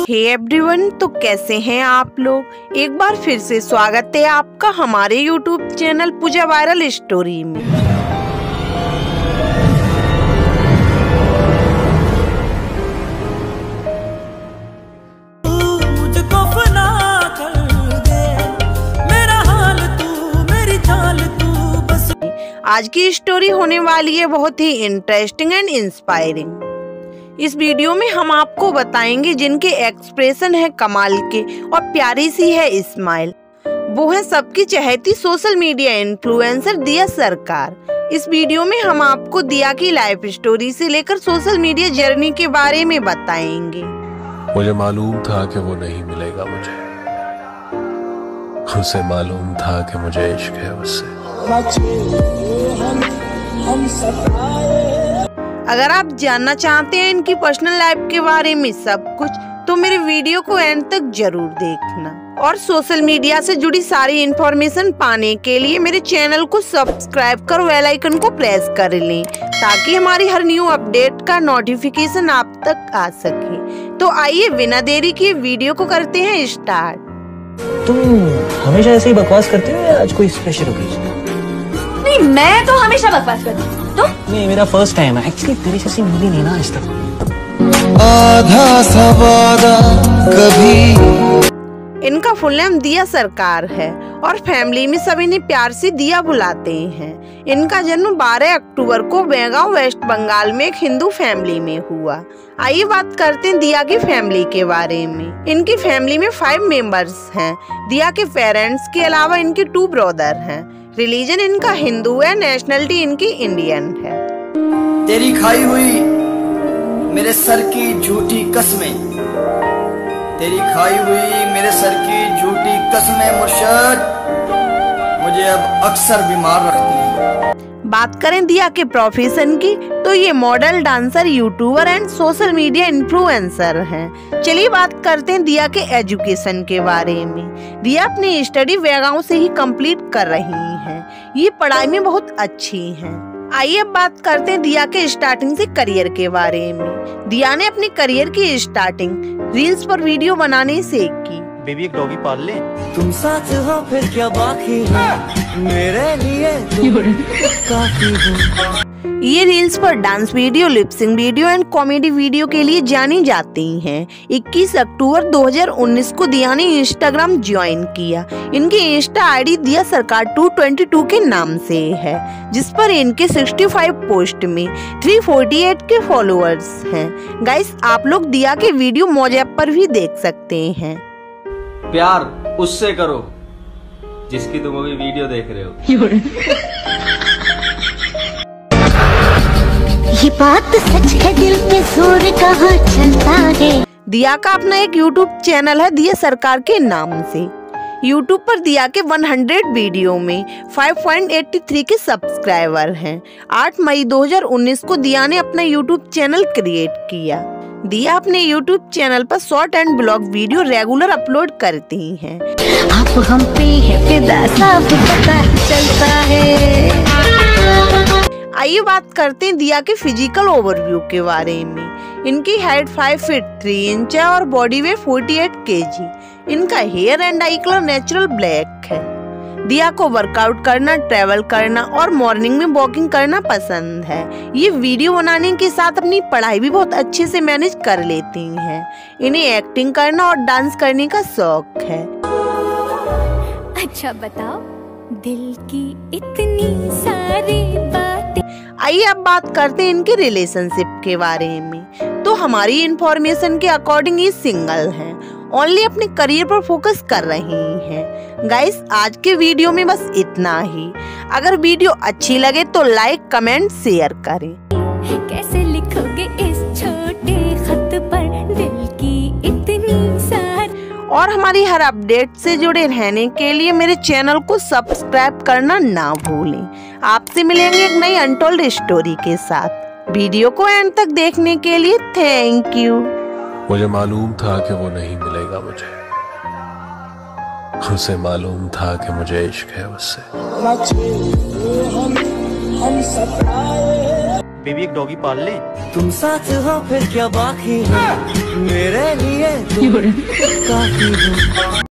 Hey everyone, तो कैसे हैं आप लोग। एक बार फिर से स्वागत है आपका हमारे YouTube channel Pooja viral story में। आज की स्टोरी होने वाली है बहुत ही इंटरेस्टिंग एंड इंस्पायरिंग। इस वीडियो में हम आपको बताएंगे जिनके एक्सप्रेशन है कमाल के और प्यारी सी है स्माइल, वो है सबकी चहेती सोशल मीडिया इन्फ्लुएंसर दिया सरकार। इस वीडियो में हम आपको दिया की लाइफ स्टोरी से लेकर सोशल मीडिया जर्नी के बारे में बताएंगे। मुझे मालूम था कि वो नहीं मिलेगा मुझे, उसे मालूम था कि मुझे इश्क है उससे। अगर आप जानना चाहते हैं इनकी पर्सनल लाइफ के बारे में सब कुछ, तो मेरे वीडियो को एंड तक जरूर देखना और सोशल मीडिया से जुड़ी सारी इन्फॉर्मेशन पाने के लिए मेरे चैनल को सब्सक्राइब कर बेल आइकन को प्रेस कर लें, ताकि हमारी हर न्यू अपडेट का नोटिफिकेशन आप तक आ सके। तो आइए बिना देरी किए वीडियो को करते हैं स्टार्ट। तुम हमेशा ऐसे ही बकवास करती हो या आज कोई स्पेशल ओकेजन? नहीं, मैं तो हमेशा बकवास करती हूँ। तो नहीं, मेरा फर्स्ट टाइम है एक्चुअली, तेरे जैसी मिली नहीं ना आज तक। आधा सवादा कभी। इनका फुल नेम दिया सरकार है और फैमिली में सभी ने प्यार से दिया बुलाते हैं। इनका जन्म 12 अक्टूबर को बेलगांव वेस्ट बंगाल में एक हिंदू फैमिली में हुआ। आइए बात करते हैं दिया की फैमिली के बारे में। इनकी फैमिली में 5 मेंबर्स हैं। दिया के पेरेंट्स के अलावा इनके 2 ब्रदर हैं। रिलीजन इनका हिंदू है, नेशनलिटी इनकी इंडियन है। तेरी खाई हुई मेरे सर की झूठी कसमें, तेरी खाई हुई मेरे सर की झूठी कसमें मुर्शद मुझे अब अक्सर बीमार रखती है। बात करें दिया के प्रोफेशन की, तो ये model, dancer, YouTuber and social media influencer हैं। चलिए बात करते हैं दिया के एजुकेशन के बारे में। दिया अपनी स्टडी बेलगांव से ही कंप्लीट कर रही हैं। ये पढ़ाई में बहुत अच्छी हैं। आइए अब बात करते हैं दिया के स्टार्टिंग से करियर के बारे में। दिया ने अपने करियर की स्टार्टिंग रील्स पर वीडियो बनाने से की। बेबी एक डॉगी पाल ले। तुम साथ हो फिर क्या बाकी है, मेरे लिए तुम काफी हो। ये रील्स पर dance video, lipsync video and comedy video के लिए जानी जाती हैं। 21 अक्टूबर 2019 को दिया ने इंस्टाग्राम ज्वाइन किया। इनकी इंस्टा आईडी दिया सरकार 222 के नाम से है, जिस पर इनके 65 पोस्ट में 348 के फॉलोअर्स हैं। गाइस, आप लोग दिया के वीडियो मौज ऐप पर भी देख सकते हैं। प्यार उससे करो जिसकी तुम अभी वीडियो देख रहे हो। ये बात सच है, दिल में जोर कहाँ चलता है। दिया का अपना एक यूट्यूब चैनल है दिया सरकार के नाम से। यूट्यूब पर दिया के 100 वीडियो में 5.83 के सब्सक्राइबर हैं। 8 मई 2019 को दिया ने अपना यूट्यूब चैनल क्रिएट किया। दिया अपने यूट्यूब चैनल पर short and blog video regular upload करती हैं। आप हम पे है फिदा, सब पता चलता है। आइए बात करते हैं दिया के फिजिकल ओवरव्यू के बारे में। इनकी हाइट 5 फीट 3 इंच है और बॉडी वेट 48 kg। इनका hair and eye colour natural black है। दिया को वर्कआउट करना, ट्रैवल करना और मॉर्निंग में वॉकिंग करना पसंद है। ये वीडियो बनाने के साथ अपनी पढ़ाई भी बहुत अच्छे से मैनेज कर लेती हैं। इन्हें एक्टिंग करना और डांस करने का शौक है। अच्छा बताओ, दिल की इतनी सारी बातें। आइए अब बात करते हैं इनके रिलेशनशिप के बारे में। तो हमारी इंफॉर्मेशन के अकॉर्डिंग ये सिंगल हैं, ओनली अपने करियर पर फोकस कर रही हैं। गाइस, आज के वीडियो में बस इतना ही। अगर वीडियो अच्छी लगे तो लाइक, कमेंट, शेयर करें। कैसे लिखोगे इस छोटे खत पर दिल की इतनी सारी। और हमारी हर अपडेट से जुड़े रहने के लिए मेरे चैनल को सब्सक्राइब करना ना भूलें। आपसे मिलेंगे एक नई अनटोल्ड स्टोरी के साथ। वीडियो को एंड तक देखने के लिए थैंक यू। मुझे मालूम था कि वो नहीं मिलेगा मुझे, उसे मालूम था कि मुझे इश्क है उससे। बेबी एक डॉगी पाल ले। तुम साथ हो फिर क्या बाकी है, मेरे लिए तुम काफी हो।